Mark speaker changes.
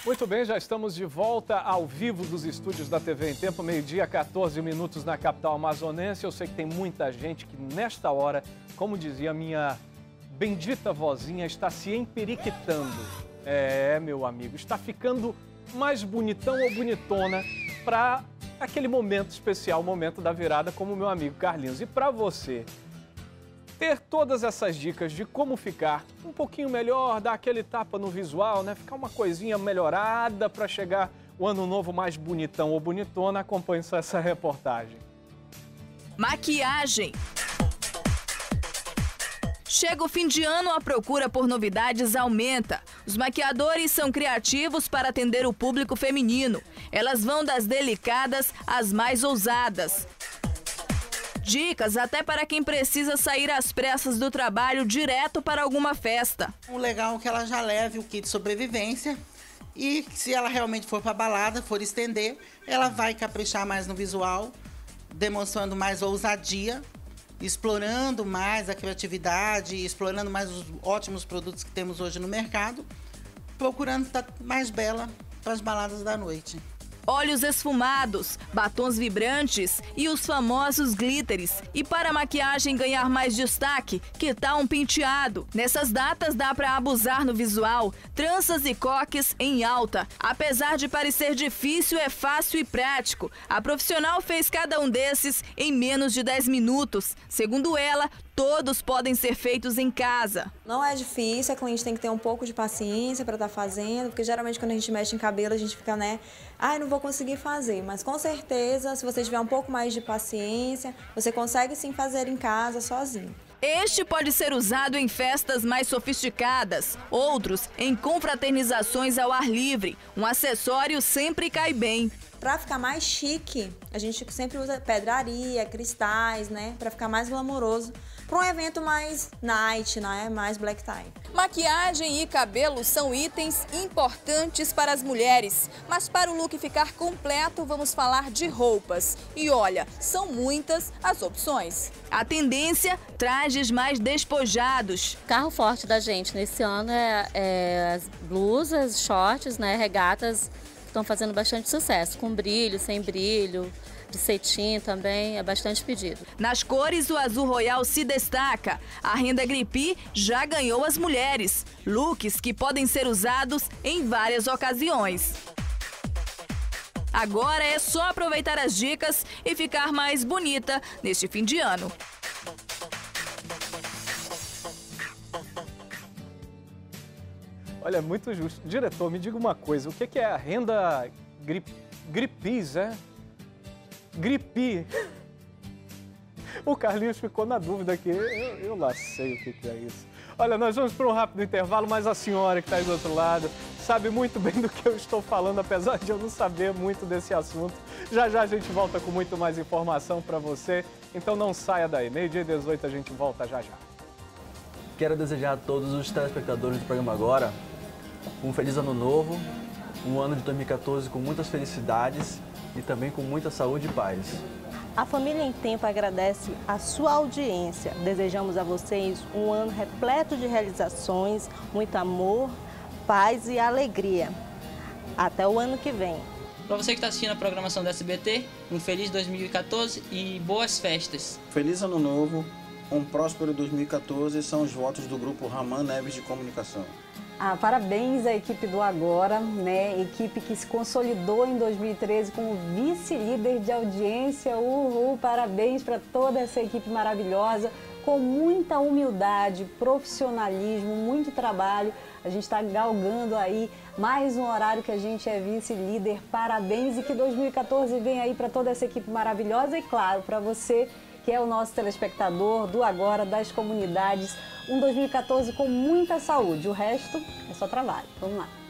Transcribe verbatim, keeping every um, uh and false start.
Speaker 1: Muito bem, já estamos de volta ao vivo dos estúdios da T V em Tempo, meio-dia, quatorze minutos na capital amazonense. Eu sei que tem muita gente que nesta hora, como dizia a minha bendita vozinha, está se emperiquitando. É, meu amigo, está ficando mais bonitão ou bonitona para aquele momento especial, o momento da virada, como o meu amigo Carlinhos. E para você ter todas essas dicas de como ficar um pouquinho melhor, dar aquele tapa no visual, né? Ficar uma coisinha melhorada para chegar o ano novo mais bonitão ou bonitona, acompanhe só essa reportagem.
Speaker 2: Maquiagem. Chega o fim de ano, a procura por novidades aumenta. Os maquiadores são criativos para atender o público feminino. Elas vão das delicadas às mais ousadas. Dicas até para quem precisa sair às pressas do trabalho direto para alguma festa.
Speaker 3: O legal é que ela já leve o kit de sobrevivência e se ela realmente for para balada, for estender, ela vai caprichar mais no visual, demonstrando mais ousadia, explorando mais a criatividade, explorando mais os ótimos produtos que temos hoje no mercado, procurando estar mais bela para as baladas da noite.
Speaker 2: Olhos esfumados, batons vibrantes e os famosos glitters. E para a maquiagem ganhar mais destaque, que tal um penteado? Nessas datas dá para abusar no visual, tranças e coques em alta. Apesar de parecer difícil, é fácil e prático. A profissional fez cada um desses em menos de dez minutos. Segundo ela, todos podem ser feitos em casa.
Speaker 4: Não é difícil, a cliente tem que ter um pouco de paciência para estar fazendo, porque geralmente quando a gente mexe em cabelo, a gente fica, né, ai, não vou conseguir fazer. Mas com certeza, se você tiver um pouco mais de paciência, você consegue sim fazer em casa, sozinho.
Speaker 2: Este pode ser usado em festas mais sofisticadas, outros em confraternizações ao ar livre. Um acessório sempre cai bem.
Speaker 4: Para ficar mais chique, a gente sempre usa pedraria, cristais, né? Para ficar mais glamouroso. Para um evento mais night, né? Mais black tie.
Speaker 2: Maquiagem e cabelo são itens importantes para as mulheres. Mas para o look ficar completo, vamos falar de roupas. E olha, são muitas as opções. A tendência, trajes mais despojados.
Speaker 5: O carro forte da gente nesse ano é, é as blusas, shorts, né? Regatas. Estão fazendo bastante sucesso, com brilho, sem brilho, de cetim também, é bastante pedido.
Speaker 2: Nas cores, o azul royal se destaca. A renda grippy já ganhou as mulheres. Looks que podem ser usados em várias ocasiões. Agora é só aproveitar as dicas e ficar mais bonita neste fim de ano.
Speaker 1: Olha, muito justo. Diretor, me diga uma coisa, o que é a renda grip... gripis, é? Gripi. O Carlinhos ficou na dúvida aqui, eu, eu lá sei o que é isso. Olha, nós vamos para um rápido intervalo, mas a senhora que está aí do outro lado sabe muito bem do que eu estou falando, apesar de eu não saber muito desse assunto. Já já a gente volta com muito mais informação para você, então não saia daí. meio-dia e dezoito a gente volta já já.
Speaker 6: Quero desejar a todos os telespectadores do programa Agora um feliz ano novo, um ano de dois mil e quatorze com muitas felicidades e também com muita saúde e paz.
Speaker 7: A Família em Tempo agradece a sua audiência. Desejamos a vocês um ano repleto de realizações, muito amor, paz e alegria. Até o ano que vem.
Speaker 8: Para você que está assistindo a programação da S B T, um feliz dois mil e quatorze e boas festas.
Speaker 9: Feliz ano novo, um próspero dois mil e quatorze, são os votos do grupo Raman Neves de Comunicação.
Speaker 10: Ah, parabéns à equipe do Agora, né? Equipe que se consolidou em dois mil e treze como vice-líder de audiência. Uhul, parabéns para toda essa equipe maravilhosa, com muita humildade, profissionalismo, muito trabalho. A gente está galgando aí mais um horário que a gente é vice-líder. Parabéns e que dois mil e quatorze venha aí para toda essa equipe maravilhosa e, claro, para você que é o nosso telespectador do Agora, das comunidades. Um dois mil e quatorze com muita saúde. O resto é só trabalho. Vamos lá.